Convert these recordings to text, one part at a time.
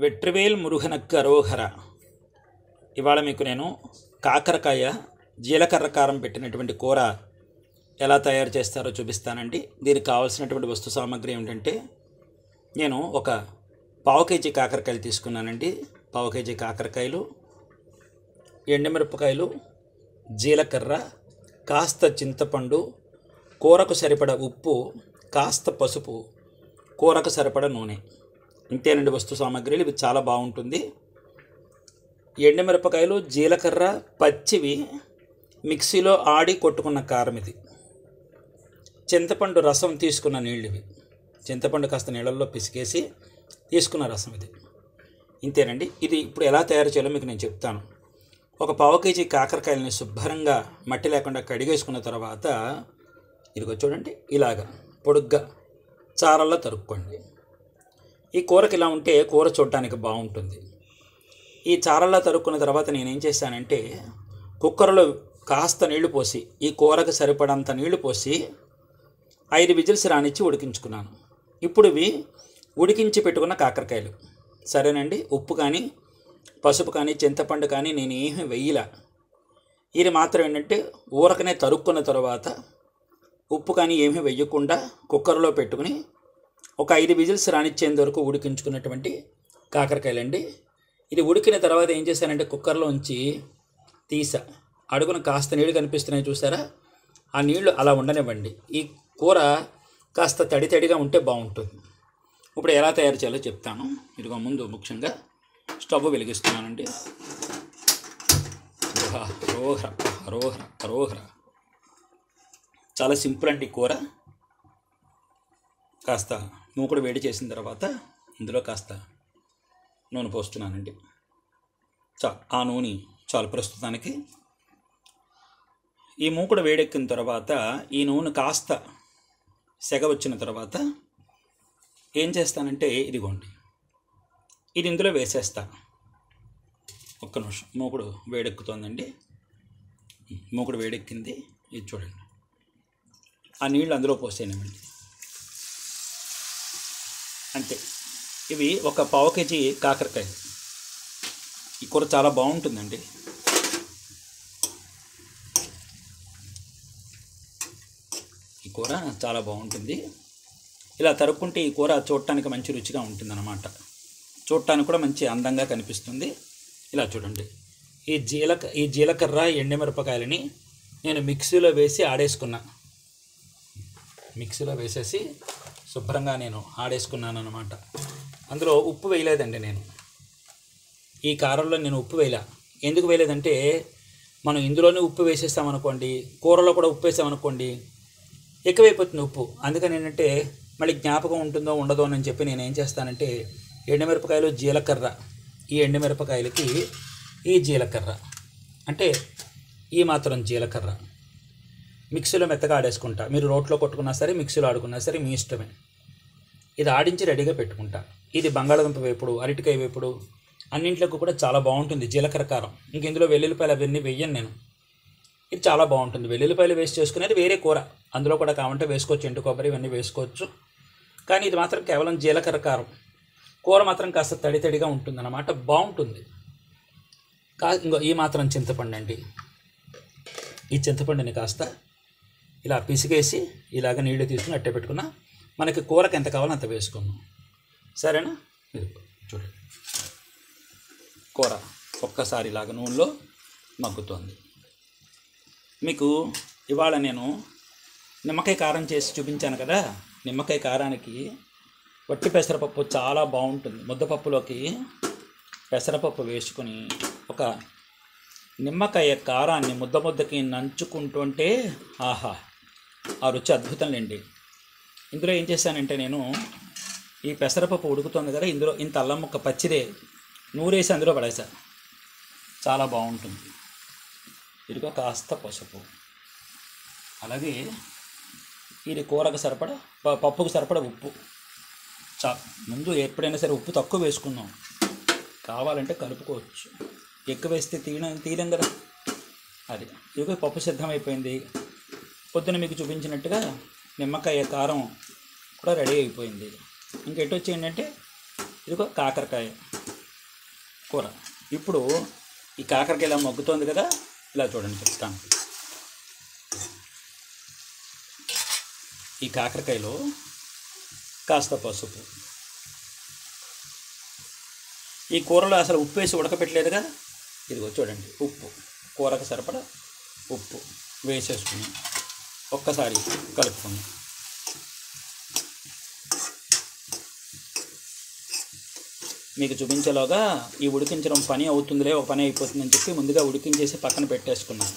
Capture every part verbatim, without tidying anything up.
వెట్రివేల్ మురుగనక్క అరోహర. ఇవాళ మీకు నేను కాకరకాయ జీలకర్ర కారం పెట్టినటువంటి కూర ఎలా తయారు చేస్తారో చూపిస్తానండి. దీనికి కావాల్సినటువంటి వస్తు సామాగ్రి ఏమిటంటే, నేను ఒక పావు కేజీ కాకరకాయలు తీసుకున్నానండి. పావు కేజీ కాకరకాయలు, ఎండుమిరపకాయలు, జీలకర్ర, కాస్త చింతపండు, కూరకు సరిపడ ఉప్పు, కాస్త పసుపు, కూరకు సరిపడ నూనె. ఇంతేనండి వస్తు సామాగ్రిలు. ఇవి చాలా బాగుంటుంది. ఎండుమిరపకాయలు, జీలకర్ర పచ్చివి మిక్సీలో ఆడి కొట్టుకున్న కారం ఇది. చింతపండు రసం తీసుకున్న నీళ్ళు ఇవి. చింతపండు కాస్త నీళ్ళల్లో పిసికేసి తీసుకున్న రసం ఇది. ఇంతేనండి. ఇది ఇప్పుడు ఎలా తయారు చేయాలో మీకు నేను చెప్తాను. ఒక పావు కేజీ కాకరకాయలని శుభ్రంగా మట్టి లేకుండా కడిగేసుకున్న తర్వాత ఇదిగో చూడండి, ఇలాగా పొడుగ్గా చారల్లో తరుక్కోండి. ఈ కూరకి ఇలా ఉంటే కూర చూడటానికి బాగుంటుంది. ఈ చారల్లో తరుక్కున్న తర్వాత నేనేం చేశానంటే, కుక్కర్లో కాస్త నీళ్లు పోసి, ఈ కూరకు సరిపడంత నీళ్లు పోసి ఐదు విజిల్స్ రానిచ్చి ఉడికించుకున్నాను. ఇప్పుడు ఇవి ఉడికించి పెట్టుకున్న కాకరకాయలు. సరేనండి. ఉప్పు కానీ పసుపు కానీ చింతపండు కానీ నేను ఏమీ వెయ్యలా. ఇది మాత్రం ఏంటంటే ఊరకనే తరుక్కున్న తర్వాత ఉప్పు కానీ ఏమీ వెయ్యకుండా కుక్కర్లో పెట్టుకుని ఒక ఐదు విజిల్స్ రానిచ్చేంత వరకు ఉడికించుకున్నటువంటి కాకరకాయలండి. ఇది ఉడికిన తర్వాత ఏం చేశానంటే కుక్కర్లో ఉంచి తీసా. అడుగున కాస్త నీళ్ళు కనిపిస్తున్నాయి చూసారా, ఆ నీళ్లు అలా ఉండనివ్వండి. ఈ కూర కాస్త తడి తడిగా ఉంటే బాగుంటుంది. ఇప్పుడు ఎలా తయారు చేయాలో చెప్తాను. ఇదిగో ముందు ముఖ్యంగా స్టవ్ వెలిగిస్తున్నానండి. రోహర రోహర రోహర చాలా సింపుల్ అండి కూర. కాస్త మూకుడు వేడి చేసిన తర్వాత ఇందులో కాస్త నూనె పోస్తున్నానండి. చా ఆ నూనె చాలు ప్రస్తుతానికి. ఈ మూకుడు వేడెక్కిన తర్వాత ఈ నూనె కాస్త సెగ వచ్చిన తర్వాత ఏం చేస్తానంటే, ఇదిగోండి ఇది ఇందులో వేసేస్తా. ఒక్క నిమిషం, మూకుడు వేడెక్కుతోందండి. మూకుడు వేడెక్కింది. ఇది చూడండి, ఆ నీళ్ళు అందులో పోసేయనివ్వండి. అంతే. ఇవి ఒక పావు కేజీ కాకరకాయ. ఈ కూర చాలా బాగుంటుందండి. ఈ కూర చాలా బాగుంటుంది. ఇలా తరుక్కుంటే ఈ కూర చూడటానికి మంచి రుచిగా ఉంటుంది అన్నమాట. చూడటానికి కూడా మంచి అందంగా కనిపిస్తుంది. ఇలా చూడండి, ఈ జీలక ఈ జీలకర్ర ఎండుమిరపకాయలని నేను మిక్సీలో వేసి ఆడేసుకున్నా. మిక్సీలో వేసేసి శుభ్రంగా నేను ఆడేసుకున్నాను అన్నమాట. అందులో ఉప్పు వేయలేదండి నేను. ఈ కారంలో నేను ఉప్పు వేయలే. ఎందుకు వేయలేదంటే, మనం ఇందులోనే ఉప్పు వేసేస్తామనుకోండి, కూరలో కూడా ఉప్పు వేసామనుకోండి ఎక్కువైపోతుంది ఉప్పు. అందుకని ఏంటంటే మళ్ళీ జ్ఞాపకం ఉంటుందో ఉండదో అని చెప్పి నేను ఏం చేస్తానంటే, ఎండుమిరపకాయలు, జీలకర్ర, ఈ ఎండుమిరపకాయలకి ఈ జీలకర్ర అంటే ఈ మాత్రం జీలకర్ర మిక్సీలో మెత్తగా ఆడేసుకుంటా. మీరు రోట్లో కొట్టుకున్నా సరే, మిక్సీలో ఆడుకున్నా సరే, మీ ఇష్టమే. ఇది ఆడించి రెడీగా పెట్టుకుంటా. ఇది బంగాళదుంప వేపుడు, అరటికాయ వేపుడు అన్నింటిలోకి కూడా చాలా బాగుంటుంది జీలకర్ర కారం. ఇంక ఇందులో వెల్లుల్లిపాయలు అవన్నీ వెయ్యను నేను. ఇది చాలా బాగుంటుంది. వెల్లుల్లిపాయలు వేసి చేసుకునేది వేరే కూర. అందులో కూడా కావాలంటే వేసుకోవచ్చు, ఎండు కొబ్బరి ఇవన్నీ వేసుకోవచ్చు. కానీ ఇది మాత్రం కేవలం జీలకర్ర కారం. కూర మాత్రం కాస్త తడి తడిగా ఉంటుంది అన్నమాట, బాగుంటుంది. కా ఇంకో ఈ మాత్రం చింతపండు అండి. ఈ చింతపండుని కాస్త ఇలా పిసిగేసి ఇలాగ నీళ్ళు తీసుకుని అట్టే పెట్టుకున్నా. మనకి కూరకు ఎంత కావాలో అంత వేసుకున్నాం. సరేనా? చూడండి, కూర ఒక్కసారి ఇలాగ నూనెలో మగ్గుతోంది. మీకు ఇవాళ నేను నిమ్మకాయ కారం చేసి చూపించాను కదా. నిమ్మకాయ కారానికి వట్టి పెసరపప్పు చాలా బాగుంటుంది. ముద్దపప్పులోకి పెసరపప్పు వేసుకొని ఒక నిమ్మకాయ కారాన్ని ముద్ద ముద్దకి నంచుకుంటుంటే ఆహా, ఆ రుచి అద్భుతంలేండి. ఇందులో ఏం చేశానంటే, నేను ఈ పెసరపప్పు ఉడుకుతుంది కదా, ఇందులో ఇంత అల్లం ముక్క పచ్చిదే నూరేసి అందులో పడేసా. చాలా బాగుంటుంది. ఇదిగో కాస్త పసుపు, అలాగే ఇది కూరకు సరిపడ పప్పుకు సరిపడ ఉప్పు. చా ముందు ఎప్పుడైనా సరే ఉప్పు తక్కువ వేసుకుందాం, కావాలంటే కలుపుకోవచ్చు. ఎక్కువ వేస్తే తీయడం తీయడం కదా. అది ఇదిగో పప్పు సిద్ధమైపోయింది. పొద్దున మీకు చూపించినట్టుగా నిమ్మకాయ కారం కూడా రెడీ అయిపోయింది. ఇంకెటు వచ్చి ఏంటంటే ఇదిగో కాకరకాయ. కూర. ఇప్పుడు ఈ కాకరకాయ ఇలా మగ్గుతోంది కదా, ఇలా చూడండి చెప్తాను. ఈ కాకరకాయలో కాస్త పసుపు, ఈ కూరలో అసలు ఉప్పు వేసి ఉడకపెట్టలేదుగా, ఇదిగో చూడండి ఉప్పు, కూరకు సరిపడా ఉప్పు వేసేసుకుని ఒక్కసారి కలుపుకుని మీకు చూపించేలోగా ఈ ఉడికించడం పని అవుతుందిలే, ఒక పని అయిపోతుందని చెప్పి ముందుగా ఉడికించేసి పక్కన పెట్టేసుకున్నాను.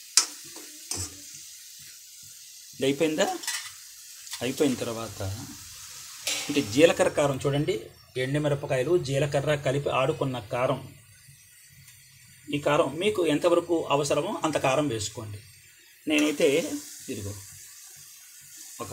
ఇది అయిపోయిందా? అయిపోయిన తర్వాత ఇది జీలకర్ర కారం చూడండి, ఎండుమిరపకాయలు జీలకర్ర కలిపి ఆడుకున్న కారం. ఈ కారం మీకు ఎంతవరకు అవసరమో అంత కారం వేసుకోండి. నేనైతే ఇదిగో ఒక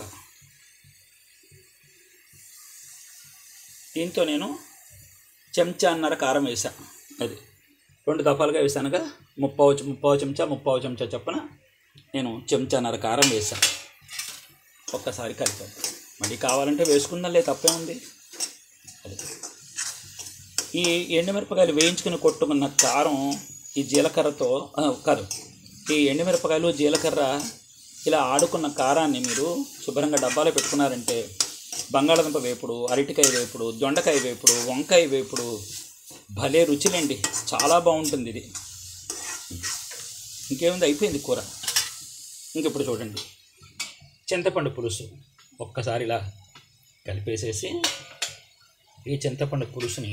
దీంతో నేను చెంచాన్నర కారం వేసాను. అది రెండు దఫాలుగా వేసానుగా, ముప్పావు ముప్పావు చెంచా ముప్పావు చెంచా చొప్పున నేను చెంచాన్నర కారం వేసాను. ఒక్కసారి కలిపాను. మళ్ళీ కావాలంటే వేసుకుందాం, లే తప్పే ఉంది. అది ఈ ఎండుమిరపకాయలు వేయించుకుని కొట్టుకున్న కారం ఈ జీలకర్రతో కాదు, ఈ ఎండుమిరపకాయలు జీలకర్ర ఇలా ఆడుకున్న కారాన్ని మీరు శుభ్రంగా డబ్బాలో పెట్టుకున్నారంటే బంగాళదుంప వేపుడు, అరటికాయ వేపుడు, దొండకాయ వేపుడు, వంకాయ వేపుడు భలే రుచిలేండి, చాలా బాగుంటుంది ఇది. ఇంకేముంది, అయిపోయింది కూర. ఇంకెప్పుడు చూడండి చింతపండు పులుసు ఒక్కసారి ఇలా కలిపేసేసి ఈ చింతపండు పులుసుని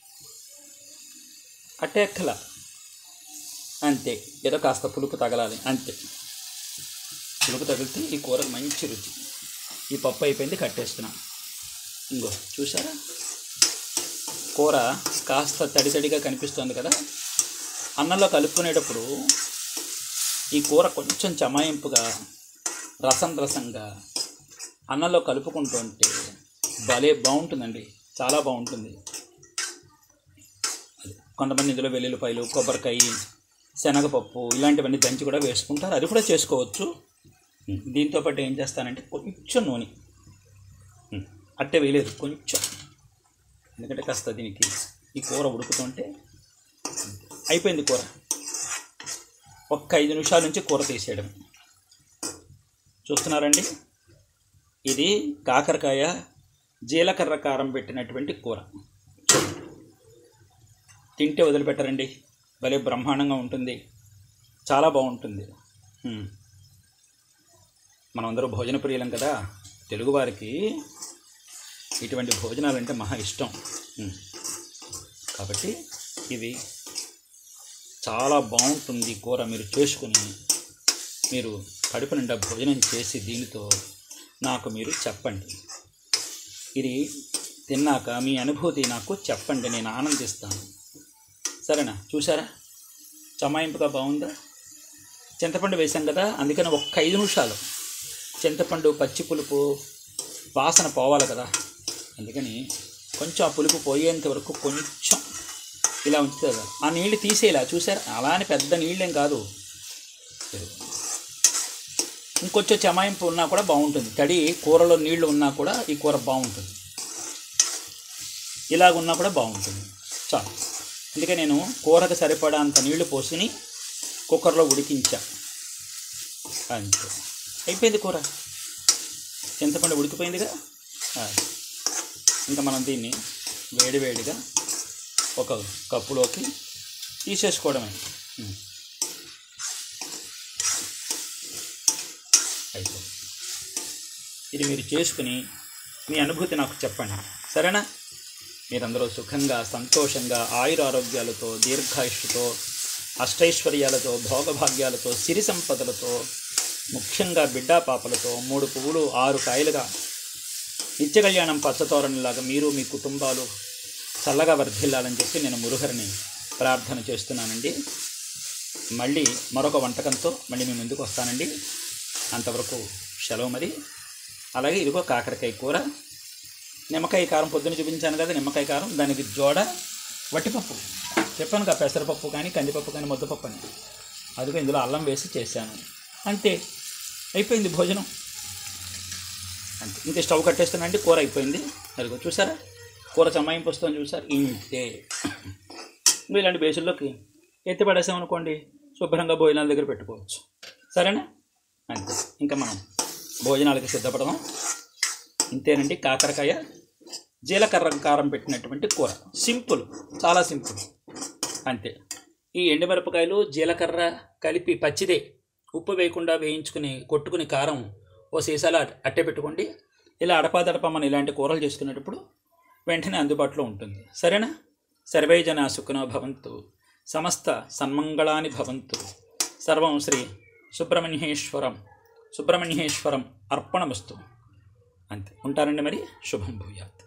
అట్టెక్కల అంతే, ఏదో కాస్త పులుపు తగలాలి అంతే. పులుపు తగిలితే ఈ కూరకు మంచి రుచి. ఈ పప్పు అయిపోయింది, కట్టేస్తున్నా. ఇంకో చూసారా, కూర కాస్త తడి తడిగా కనిపిస్తుంది కదా, అన్నంలో కలుపుకునేటప్పుడు ఈ కూర కొంచెం చమాయింపుగా రసం రసంగా అన్నంలో కలుపుకుంటూ ఉంటే భలే బాగుంటుందండి, చాలా బాగుంటుంది. కొంతమంది ఇందులో వెల్లుల్లిపాయలు, కొబ్బరికాయ, శనగపప్పు ఇలాంటివన్నీ దంచి కూడా వేసుకుంటారు, అది కూడా చేసుకోవచ్చు. దీంతో పాటు ఏం చేస్తానంటే కొంచెం నూనె, అట్టే వేయలేదు కొంచెం, ఎందుకంటే కాస్త దీనికి ఈ కూర ఉడుకుతుంటే అయిపోయింది కూర. ఒక్క ఐదు నిమిషాల నుంచి కూర తీసేయడం. చూస్తున్నారండి, ఇది కాకరకాయ జీలకర్ర కారం పెట్టినటువంటి కూర. తింటే వదిలిపెట్టరండి, భలే బ్రహ్మాండంగా ఉంటుంది, చాలా బాగుంటుంది. మనమందరూ భోజన ప్రియులం కదా, తెలుగువారికి ఇటువంటి భోజనాలంటే మహా ఇష్టం. కాబట్టి ఇవి చాలా బాగుంటుంది కూర. మీరు చేసుకుని మీరు కడుపు నిండా భోజనం చేసి దీనితో నాకు మీరు చెప్పండి. ఇది తిన్నాక మీ అనుభూతి నాకు చెప్పండి, నేను ఆనందిస్తాను. సరేనా? చూసారా చమాయింపుగా బాగుందా? చింతపండు వేసాం కదా, అందుకని ఒక్క ఐదు నిమిషాలు చింతపండు పచ్చి పులుపు వాసన పోవాలి కదా, అందుకని కొంచెం ఆ పులుపు పోయేంత వరకు కొంచెం ఇలా ఉంచుతుంది కదా, ఆ నీళ్ళు తీసేలా. చూసారా, అలా అని పెద్ద నీళ్ళేం కాదు, ఇంకొంచెం చమాయింపు ఉన్నా కూడా బాగుంటుంది. తడి కూరలో నీళ్లు ఉన్నా కూడా ఈ కూర బాగుంటుంది, ఇలాగ ఉన్నా కూడా బాగుంటుంది. చాలు, అందుకే నేను కూరకు సరిపడా అంత నీళ్లు పోసుని కుక్కర్లో ఉడికించా, అంతే. అయిపోయింది కూర, చింతపండు ఉడికిపోయిందిగా. ఇంకా మనం దీన్ని వేడివేడిగా ఒక కప్పులోకి తీసేసుకోవడమే. అయిపోయింది. ఇది మీరు చేసుకుని మీ అనుభూతి నాకు చెప్పండి, సరేనా? మీరందరూ సుఖంగా సంతోషంగా ఆయుర ఆరోగ్యాలతో దీర్ఘాయుష్తో అష్టైశ్వర్యాలతో భోగభాగ్యాలతో సిరి సంపదలతో ముఖ్యంగా బిడ్డా పాపలతో మూడు పువ్వులు ఆరు కాయలుగా నిత్య కళ్యాణం పచ్చతోరణలాగా మీరు మీ కుటుంబాలు చల్లగా వర్ధిల్లాలని చెప్పి నేను మురుహరిని ప్రార్థన చేస్తున్నానండి. మళ్ళీ మరొక వంటకంతో మళ్ళీ మేము ముందుకు వస్తానండి. అంతవరకు సెలవు మరి. అలాగే ఇదిగో కాకరకాయ కూర, నిమ్మకాయ కారం పొద్దున్న చూపించాను కదా, నిమ్మకాయ కారం, దానికి జోడ వట్టిపప్పు చెప్పాను కదా, పెసరపప్పు కానీ కందిపప్పు కానీ ముద్దపప్పు అని, అదిగో ఇందులో అల్లం వేసి చేశాను. అంతే, అయిపోయింది భోజనం అంతే. ఇంకే స్టవ్ కట్టేస్తానండి, కూర అయిపోయింది. అదిగో చూసారా, కూర చమాయింపు వస్తుంది చూసారు, ఇంతే. ఇలాంటి బేసుల్లోకి ఎత్తి పడేసామనుకోండి, శుభ్రంగా భోజనాల దగ్గర పెట్టుకోవచ్చు. సరేనా? అంతే. ఇంకా మనం భోజనాలకి సిద్ధపడదాం. ఇంతేనండి కాకరకాయ జీలకర్ర కారం పెట్టినటువంటి కూర. సింపుల్, చాలా సింపుల్. అంతే. ఈ ఎండుమిరపకాయలు జీలకర్ర కలిపి పచ్చిదే, ఉప్పు వేయకుండా వేయించుకుని కొట్టుకుని కారం ఓ సీసాలో అట్టే పెట్టుకోండి. ఇలా అడపాదడప మనం ఇలాంటి కూరలు చేసుకునేటప్పుడు వెంటనే అందుబాటులో ఉంటుంది. సరేనా? సర్వే జనా సుఖినో భవంతు, సమస్త సన్మంగళాని భవంతు, సర్వం శ్రీ సుబ్రహ్మణ్యేశ్వరం సుబ్రహ్మణ్యేశ్వరం అర్పణమస్తు. అంతే. ఉంటారండి మరి. శుభం భూయాత్.